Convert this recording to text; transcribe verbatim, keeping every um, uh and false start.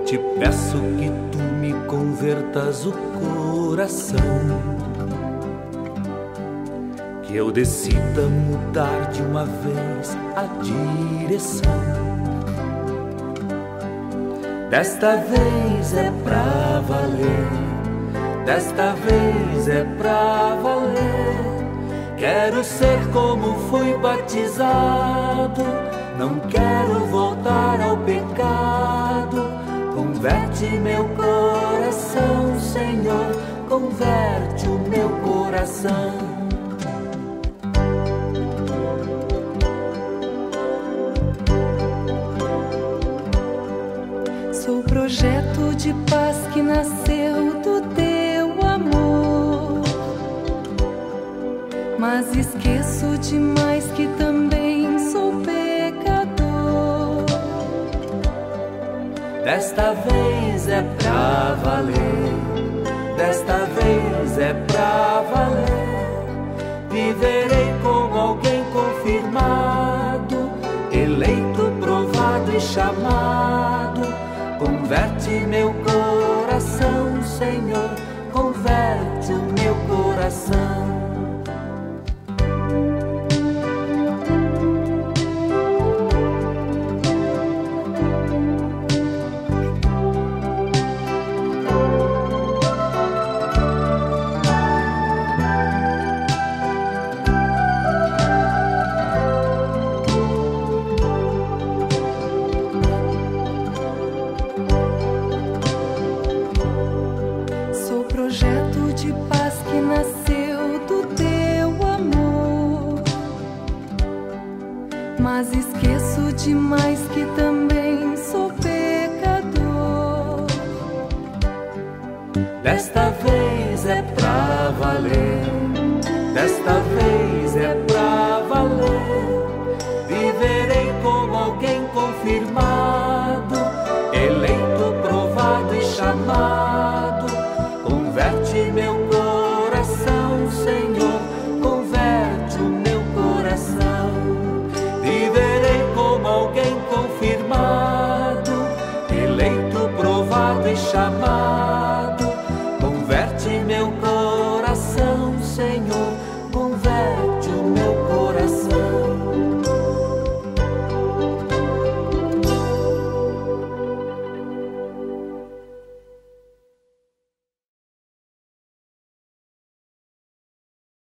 te peço que tu me convertas o coração, que eu decida mudar de uma vez a direção. Desta vez é pra valer, desta vez é pra valer. Quero ser como fui batizado, não quero voltar ao pecado. Converte meu coração, Senhor, converte o meu coração. Sou projeto de paz que nasceu do teu amor, mas esqueço demais que também sou pecador. Desta vez é pra valer, desta vez é pra valer. Viverei como alguém confirmado, eleito, provado e chamado. Converte meu coração, Senhor, converte o meu coração. Mas esqueço demais que também sou pecador. Desta vez é pra valer, desta vez é pra valer. Viverei como alguém confirmado, eleito, provado e chamado. Converte meu coração, Senhor, converte o meu coração. Viverei como alguém confirmado, eleito, provado e chamado.